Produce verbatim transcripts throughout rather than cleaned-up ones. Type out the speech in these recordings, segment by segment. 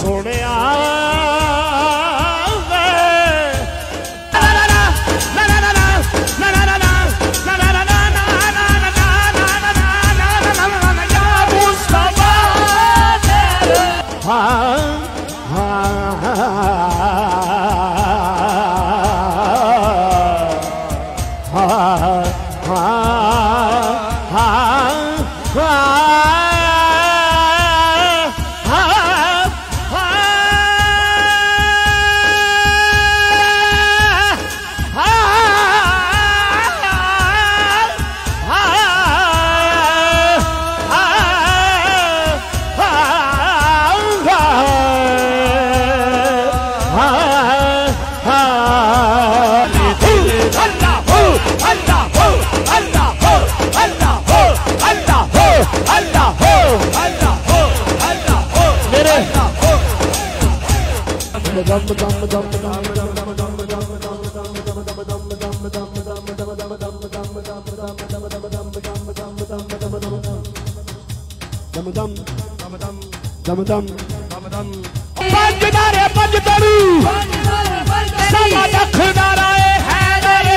सोने दम दम पंज नारे पंज तड़ू समा दख नाराए हैदर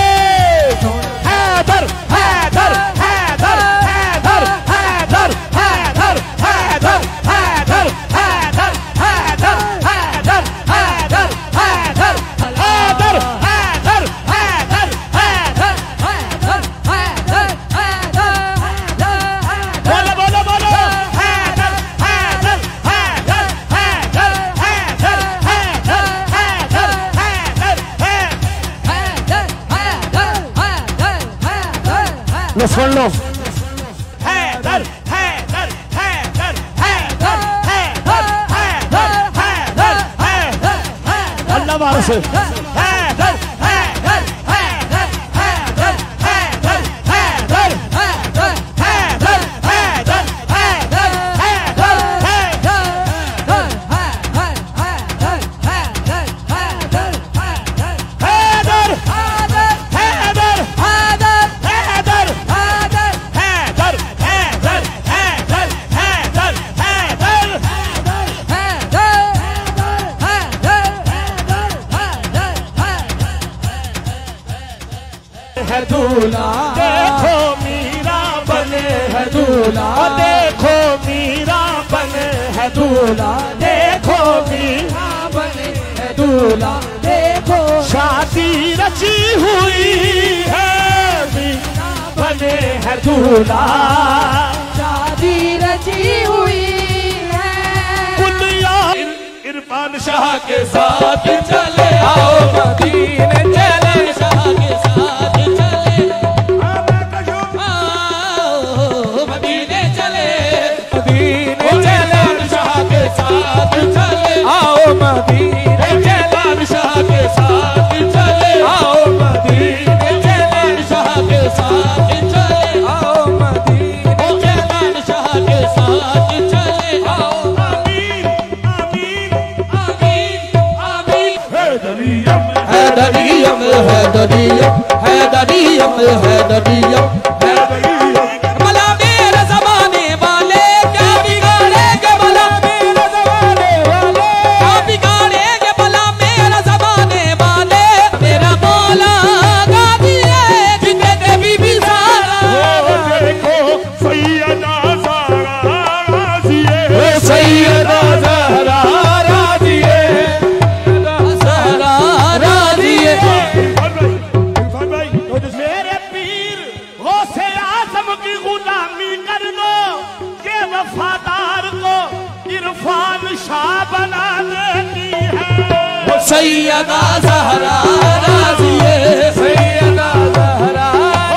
हैदर हैदर हैदर हैदर हैदर हैदर हैदर हैदर हैदर हैदर हैदर हैदर हैदर हैदर हैदर हैदर हैदर बोलो बोलो बोलो सुन लो हैदर हैदर हैदर हैदर हैदर हैदर हैदर हैदर अल्लाह वारस हैदर हैदर हैदर हैदर हैदर हैदर हैदर हैदर हैदर है दूल्हा देखो मीरा बने है दूल्हा देखो मीरा बने है दूल्हा देखो मीरा बने है दूल्हा देखो शादी रची हुई है मीरा बने है दूल्हा शादी रची हुई है कुलिया इरफान शाह के साथ चले आओ मदीने चले शाह के साथ आओ मदीने जलाल शाह के साथ चले आओ मदीने जलाल शाह के साथ चले आओ मदीने जलाल शाह के साथ चले आओ आमीन आमीन आमीन आमीन हैदरियम हैदरियम हैदरियम हैदरियम हैदरियम भला मेरे ज़माने वाले क्या बिगाड़ेंगे भला मेरे ज़माने वाले क्या बिगाड़ेंगे भला मेरे ज़माने वाले मेरा मौला गादी है जितने बीबी सारा देखो सैयदा ज़हरा राज़ी है सैयदा ज़हरा राज़ी है ज़हरा राज़ी है मेरे पीर गौसे आज़म की गुलामी कर दो ये वफादार को इरफान शाह बना देती है सैयदा